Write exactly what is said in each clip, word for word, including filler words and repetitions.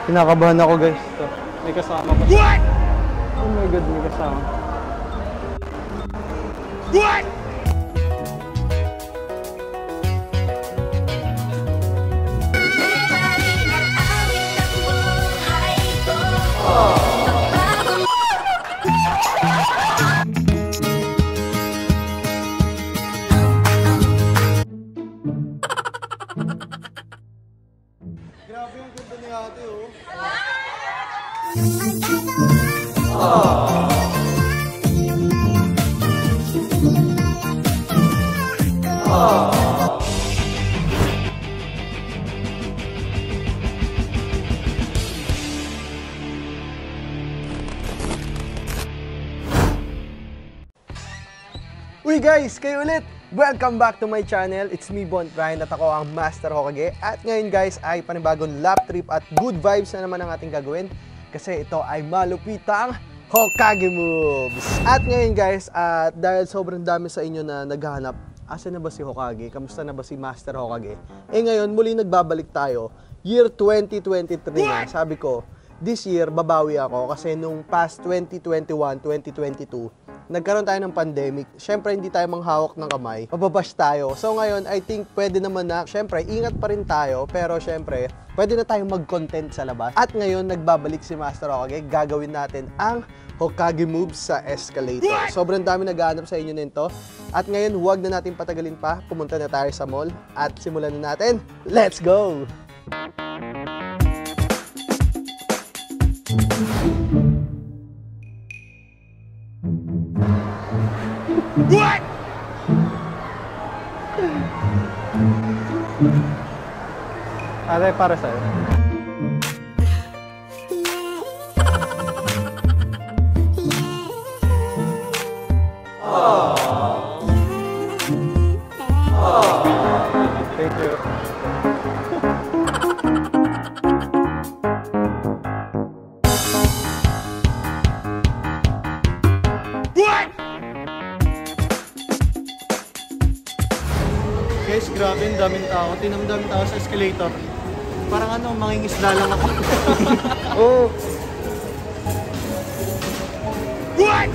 Kinakabahan ako guys. Ito, may kasama pa. What? Oh my god, may kasama. What? Grabe yung ganda ni ate, oh. Uy guys, kayo ulit! Welcome back to my channel. It's me, Bon Brian, at ako ang Master Hokage. At ngayon guys ay panibagong lap trip at good vibes na naman ang ating gagawin. Kasi ito ay malupitang Hokage moves. At ngayon guys, at dahil sobrang dami sa inyo na naghahanap, asa na ba si Hokage? Kamusta na ba si Master Hokage? Eh ngayon, muli nagbabalik tayo. Year twenty twenty-three na. Sabi ko, this year babawi ako kasi nung past twenty twenty-one, twenty twenty-two, nagkaroon tayo ng pandemic. Siyempre, hindi tayo manghawak ng kamay. Mababash tayo. So ngayon, I think pwede naman na, siyempre, ingat pa rin tayo. Pero siyempre, pwede na tayong mag-content sa labas. At ngayon, nagbabalik si Master Hokage. Gagawin natin ang Hokage moves sa escalator. Sobrang dami naghahanap sa inyo nito. At ngayon, huwag na natin patagalin pa. Pumunta na tayo sa mall. At simulan na natin. Let's go! What? Ate, para sa'yo. Oh. Oh. Thank you. Guys, grabe yung daming tao. Tinam daming tao sa escalator. Parang ano, mangingisda lang ako. Oh. What?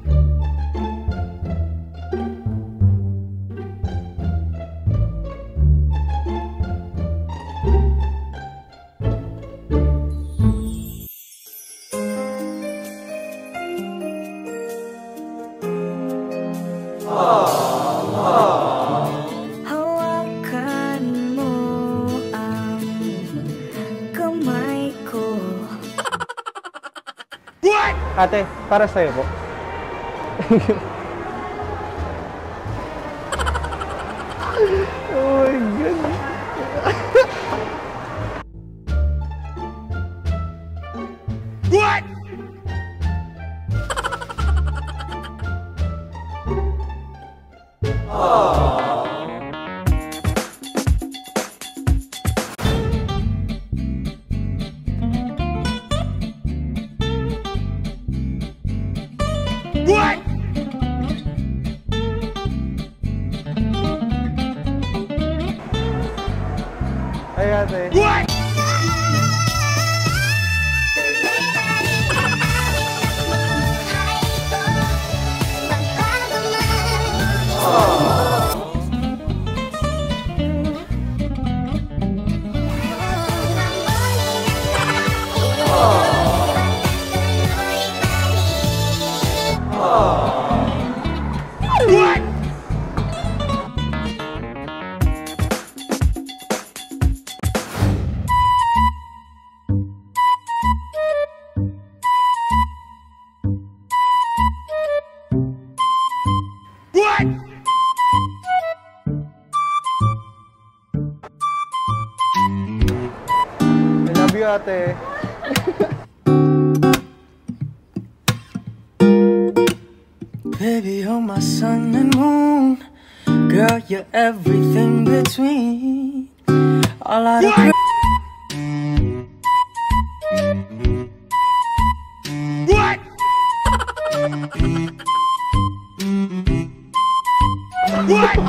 Ate, para sa'yo po. Oh my God. What? Oh. What? Ay, ate. What? What? What? I love you, ate. Baby, you're my sun and moon. Girl, you're everything between. All I do. What? What?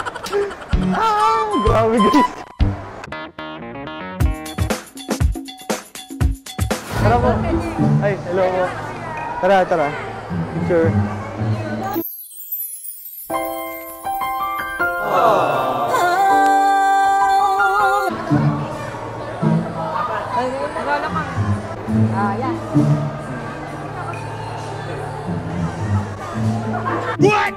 Ah, grabe guys. Tara po. Ay, hello po. Tara, tara. Picture. Ah, yan. What?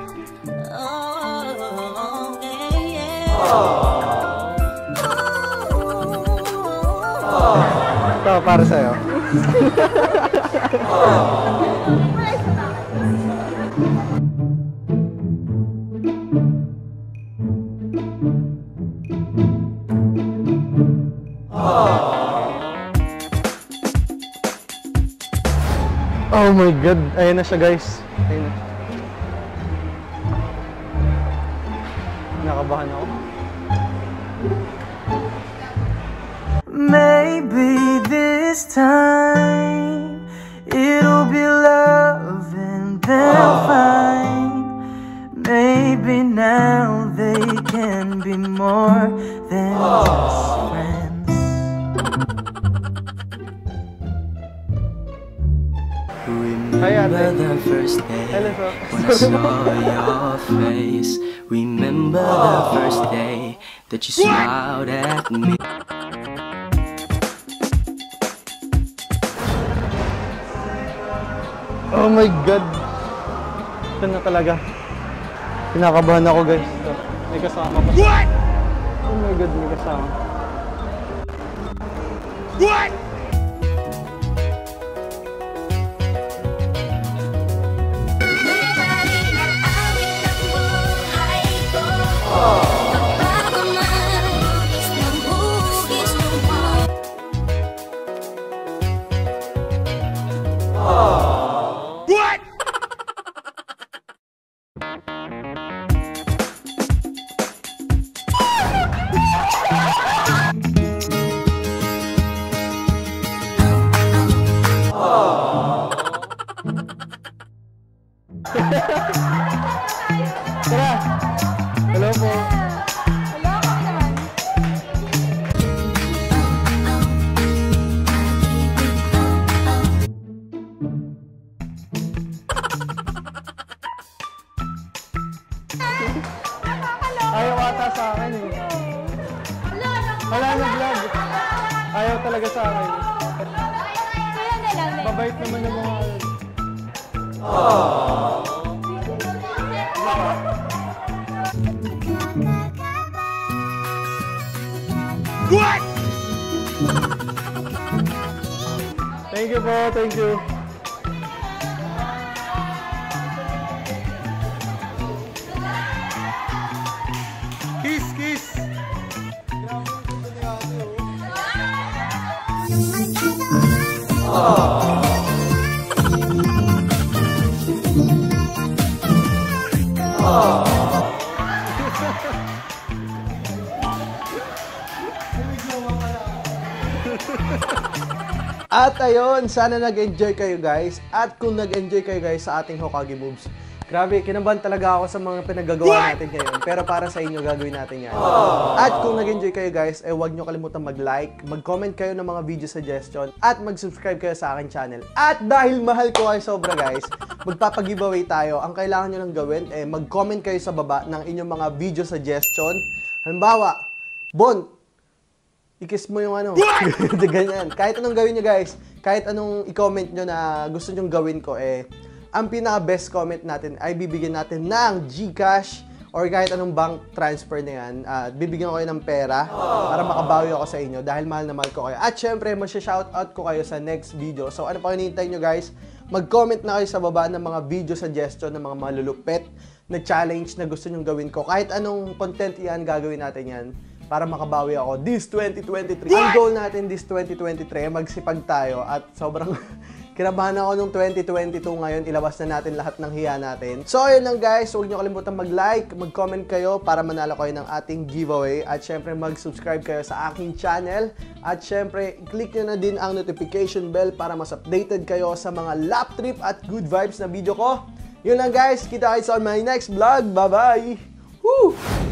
Ito, para sa'yo. Oh my God! Ayan na siya, guys. Ayan na. Nakabahan ako. Maybe this time it'll be love and they'll find. Maybe now they can be more than just friends. Remember the first day when I saw your face. Remember the first day that you smiled at me. Oh my God! Ito na talaga. Kinakabahan ako, guys. Ito. May kasama pa. What? Oh my God, may kasama. What? Tara! Hello po. Hello, ako naman. Ayaw ata sa akin eh. Wala na vlog. Ayaw talaga sa akin. Kaya na lang. Mabait naman yung mga... What? Thank you po, thank you. Kiss, kiss. At ayun, sana nag-enjoy kayo guys. At kung nag-enjoy kayo guys sa ating Hokage moves, grabe, kinabahan talaga ako sa mga pinagagawa natin ngayon. Pero para sa inyo, gagawin natin yan. At kung nag-enjoy kayo guys, eh huwag nyo kalimutan mag-like, mag-comment kayo ng mga video suggestion, at mag-subscribe kayo sa aking channel. At dahil mahal ko kayo sobra guys, magpapag-giveaway tayo. Ang kailangan nyo lang gawin, eh mag-comment kayo sa baba ng inyong mga video suggestion. Halimbawa, Bon, i-kiss mo yung ano. Ganyan. Kahit anong gawin nyo guys, kahit anong i-comment nyo na gusto nyong gawin ko, eh, ang pinaka-best comment natin ay bibigyan natin ng GCash or kahit anong bank transfer na yan. Uh, bibigyan ko kayo ng pera para makabawi ako sa inyo dahil mahal na mahal ko kayo. At syempre, masya-shoutout ko kayo sa next video. So ano pa hinihintay nyo guys? Mag-comment na kayo sa baba ng mga video suggestion ng mga malulupet na challenge na gusto nyong gawin ko. Kahit anong content yan, gagawin natin yan para makabawi ako this twenty twenty-three. Ang goal natin this twenty twenty-three, magsipag tayo at sobrang kinabahan ako nung twenty twenty-two ngayon, ilabas na natin lahat ng hiya natin. So ayun lang guys, huwag nyo kalimutan mag-like, mag-comment kayo para manalo kayo ng ating giveaway. At syempre mag-subscribe kayo sa aking channel. At syempre, click nyo na din ang notification bell para mas updated kayo sa mga lap trip at good vibes na video ko. Yun lang guys, kita kayo sa my next vlog. Bye bye! Woo!